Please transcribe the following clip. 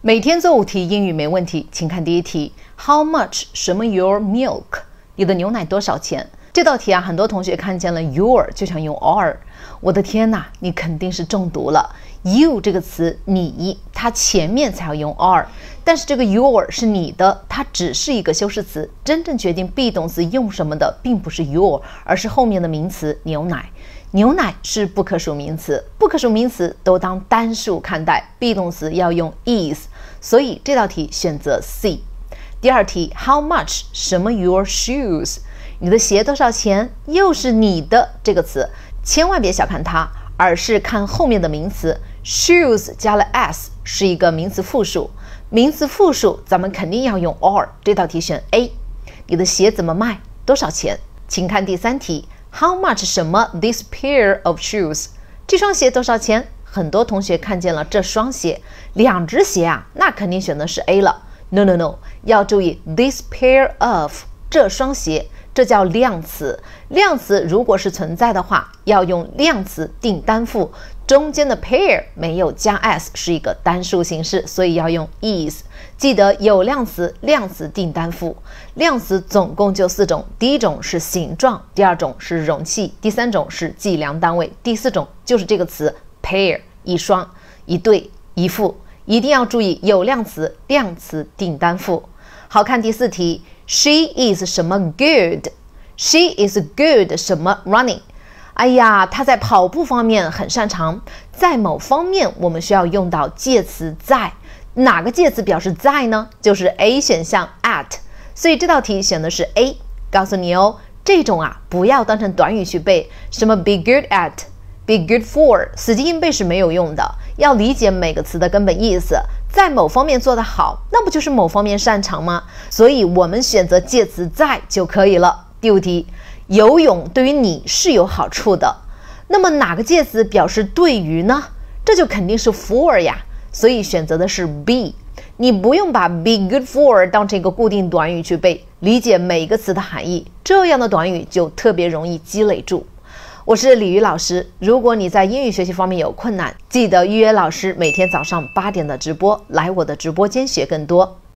每天做5题英语没问题，请看第一题 How much 什么 your milk 你的牛奶多少钱？这道题啊，很多同学看见了 your 就想用 are， 我的天哪，你肯定是中毒了。You 这个词你，它前面才要用 are， 但是这个 your 是你的，它只是一个修饰词，真正决定 be 动词用什么的并不是 your， 而是后面的名词牛奶。牛奶是不可数名词，不可数名词都当单数看待 ，be 动词要用 is， 所以这道题选择 C。第二题 How much 什么 your shoes 你的鞋多少钱？又是你的这个词，千万别小看它，而是看后面的名词 shoes 加了 s 是一个名词复数，名词复数咱们肯定要用 are， 这道题选 A。你的鞋怎么卖？多少钱？请看第三题How much 什么 this pair of shoes 这双鞋多少钱？很多同学看见了这双鞋，两只鞋啊，那肯定选的是 A 了。No， 要注意 this pair of 这双鞋，这叫量词。量词如果是存在的话，要用量词定单复，中间的 pair 没有加 s 是一个单数形式，所以要用 is。记得有量词，量词定单复。量词总共就4种，第一种是形状，第二种是容器，第三种是计量单位，第四种就是这个词 pair 一双、一对、一副。一定要注意有量词，量词定单复。好，看第四题 She is 什么 good She is good 什么 running 哎呀，她在跑步方面很擅长，在某方面我们需要用到介词在，哪个介词表示在呢？就是 A 选项 at， 所以这道题选的是 A。 告诉你哦，这种啊不要当成短语去背，什么 be good at be good for 死记硬背是没有用的，要理解每个词的根本意思。在某方面做得好，那不就是某方面擅长吗？所以我们选择介词在就可以了。第5题，游泳对于你是有好处的，那么哪个介词表示对于呢？这就肯定是 for 呀，所以选择的是 B。 你不用把 be good for 当成一个固定短语去背，理解每一个词的含义，这样的短语就特别容易积累住。我是李瑜老师，如果你在英语学习方面有困难，记得预约老师每天早上8点的直播，来我的直播间学更多。